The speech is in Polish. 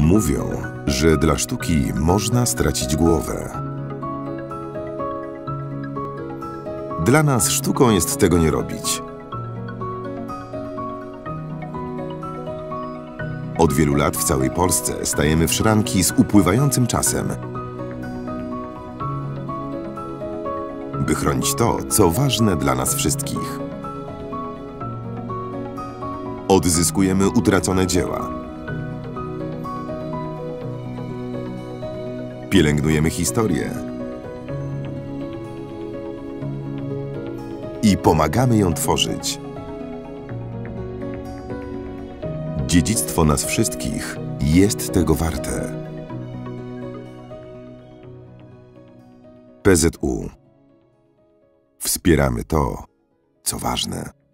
Mówią, że dla sztuki można stracić głowę. Dla nas sztuką jest tego nie robić. Od wielu lat w całej Polsce stajemy w szranki z upływającym czasem, by chronić to, co ważne dla nas wszystkich. Odzyskujemy utracone dzieła. Pielęgnujemy historię. I pomagamy ją tworzyć. Dziedzictwo nas wszystkich jest tego warte. PZU. Wspieramy to, co ważne.